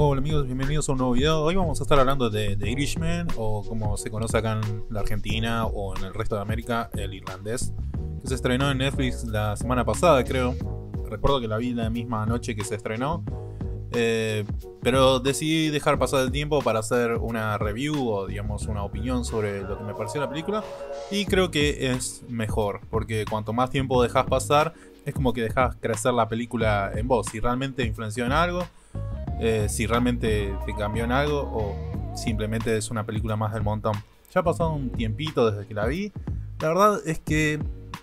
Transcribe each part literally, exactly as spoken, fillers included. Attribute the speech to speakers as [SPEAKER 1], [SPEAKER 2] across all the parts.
[SPEAKER 1] Hola amigos, bienvenidos a un nuevo video. Hoy vamos a estar hablando de The Irishman, o como se conoce acá en la Argentina o en el resto de América, El Irlandés, que se estrenó en Netflix la semana pasada, creo. Recuerdo que la vi la misma noche que se estrenó, eh, pero decidí dejar pasar el tiempo para hacer una review o digamos una opinión sobre lo que me pareció la película, y creo que es mejor, porque cuanto más tiempo dejas pasar, es como que dejas crecer la película en vos, si realmente influenció en algo, Eh, si realmente te cambió en algo o simplemente es una película más del montón. Ya ha pasado un tiempito desde que la vi. La verdad es que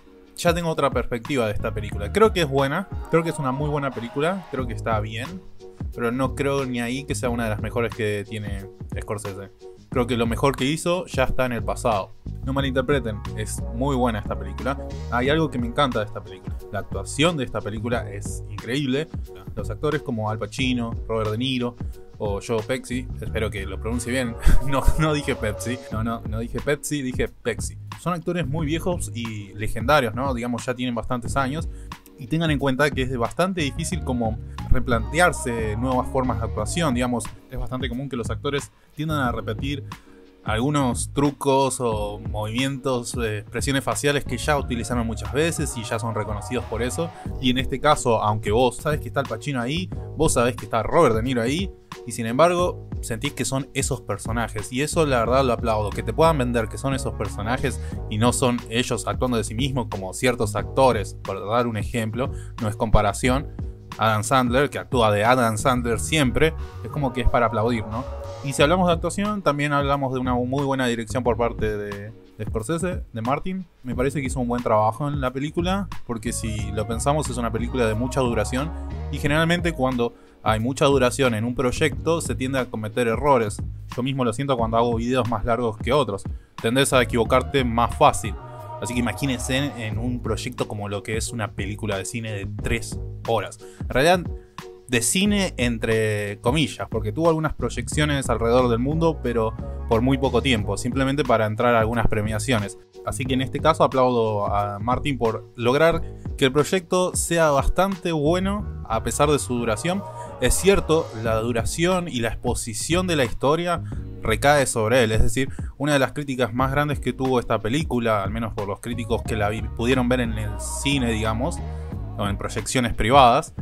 [SPEAKER 1] ya tengo otra perspectiva de esta película. Creo que es buena, creo que es una muy buena película, creo que está bien, pero no creo ni ahí que sea una de las mejores que tiene Scorsese. Creo que lo mejor que hizo ya está en el pasado. No malinterpreten, es muy buena esta película. Hay algo que me encanta de esta película. La actuación de esta película es increíble. Los actores como Al Pacino, Robert De Niro o Joe Pesci, espero que lo pronuncie bien. No, no dije Pepsi, no, no, no dije Pepsi, dije Pesci. Son actores muy viejos y legendarios, ¿no? Digamos, ya tienen bastantes años. Y tengan en cuenta que es bastante difícil como replantearse nuevas formas de actuación. Digamos, es bastante común que los actores tiendan a repetir algunos trucos o movimientos, eh, expresiones faciales que ya utilizaron muchas veces y ya son reconocidos por eso. Y en este caso, aunque vos sabés que está Al Pacino ahí, vos sabés que está Robert De Niro ahí, y sin embargo sentís que son esos personajes. Y eso la verdad lo aplaudo, que te puedan vender que son esos personajes y no son ellos actuando de sí mismos como ciertos actores. Por dar un ejemplo, no es comparación, Adam Sandler, que actúa de Adam Sandler siempre, es como que es para aplaudir, ¿no? Y si hablamos de actuación, también hablamos de una muy buena dirección por parte de, de Scorsese, de Martin. Me parece que hizo un buen trabajo en la película, porque si lo pensamos es una película de mucha duración, y generalmente cuando hay mucha duración en un proyecto se tiende a cometer errores. Yo mismo lo siento cuando hago videos más largos que otros, tendés a equivocarte más fácil. Así que imagínense en, en un proyecto como lo que es una película de cine de tres horas. En realidad, de cine entre comillas, porque tuvo algunas proyecciones alrededor del mundo, pero por muy poco tiempo, simplemente para entrar a algunas premiaciones. Así que en este caso aplaudo a Martin por lograr que el proyecto sea bastante bueno a pesar de su duración. Es cierto, la duración y la exposición de la historia recae sobre él, es decir, una de las críticas más grandes que tuvo esta película, al menos por los críticos que la vi, pudieron ver en el cine, digamos, o en proyecciones privadas,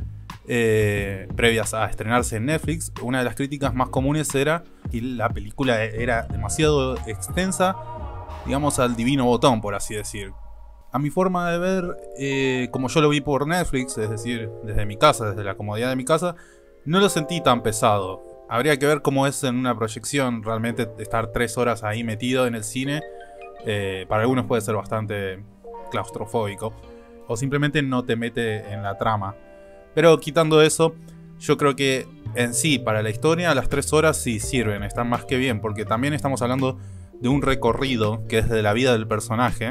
[SPEAKER 1] Eh, previas a estrenarse en Netflix, una de las críticas más comunes era que la película era demasiado extensa, digamos al divino botón, por así decir. A mi forma de ver, eh, como yo lo vi por Netflix, es decir, desde mi casa, desde la comodidad de mi casa, no lo sentí tan pesado. Habría que ver cómo es en una proyección, realmente estar tres horas ahí metido en el cine, eh, para algunos puede ser bastante claustrofóbico, o simplemente no te mete en la trama. Pero quitando eso, yo creo que en sí, para la historia, las tres horas sí sirven, están más que bien, porque también estamos hablando de un recorrido que es de la vida del personaje,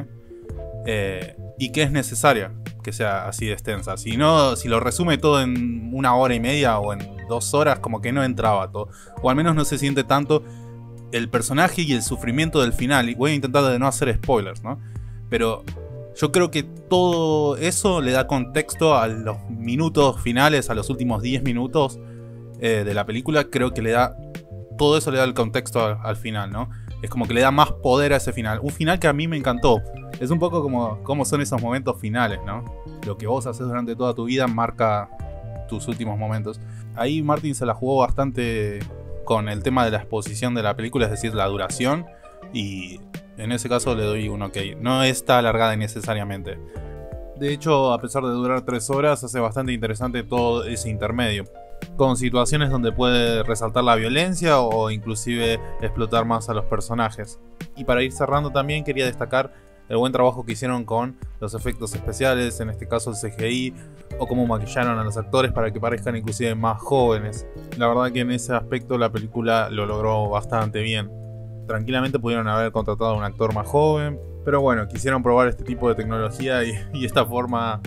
[SPEAKER 1] eh, y que es necesaria que sea así de extensa. Si no, si lo resume todo en una hora y media o en dos horas, como que no entraba todo, o al menos no se siente tanto el personaje y el sufrimiento del final. Y voy a intentar de no hacer spoilers, ¿no? Pero yo creo que todo eso le da contexto a los minutos finales, a los últimos diez minutos eh, de la película. Creo que le da, todo eso le da el contexto al, al final, ¿no? Es como que le da más poder a ese final. Un final que a mí me encantó. Es un poco como, como son esos momentos finales, ¿no? Lo que vos haces durante toda tu vida marca tus últimos momentos. Ahí Martin se la jugó bastante con el tema de la exposición de la película, es decir, la duración. Y en ese caso le doy un ok. No está alargada innecesariamente. De hecho, a pesar de durar tres horas, hace bastante interesante todo ese intermedio, con situaciones donde puede resaltar la violencia o inclusive explotar más a los personajes. Y para ir cerrando también quería destacar el buen trabajo que hicieron con los efectos especiales, en este caso el C G I, o cómo maquillaron a los actores para que parezcan inclusive más jóvenes. La verdad que en ese aspecto la película lo logró bastante bien. Tranquilamente pudieron haber contratado a un actor más joven, pero bueno, quisieron probar este tipo de tecnología y, y esta forma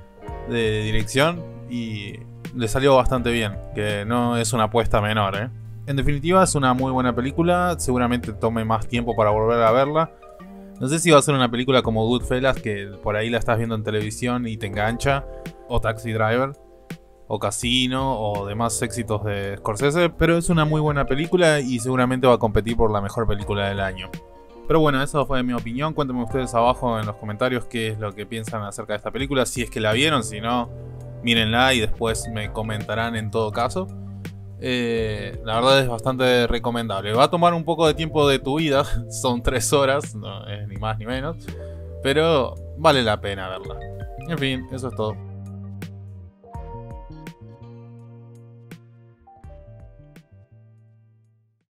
[SPEAKER 1] de dirección y le salió bastante bien, que no es una apuesta menor, ¿eh? En definitiva es una muy buena película, seguramente tome más tiempo para volver a verla. No sé si va a ser una película como Goodfellas, que por ahí la estás viendo en televisión y te engancha, o Taxi Driver, o Casino o demás éxitos de Scorsese, pero es una muy buena película y seguramente va a competir por la mejor película del año. Pero bueno, eso fue mi opinión. Cuéntenme ustedes abajo en los comentarios qué es lo que piensan acerca de esta película, si es que la vieron, si no, mírenla y después me comentarán en todo caso. Eh, la verdad es bastante recomendable. Va a tomar un poco de tiempo de tu vida, son tres horas, no es ni más ni menos, pero vale la pena verla. En fin, eso es todo.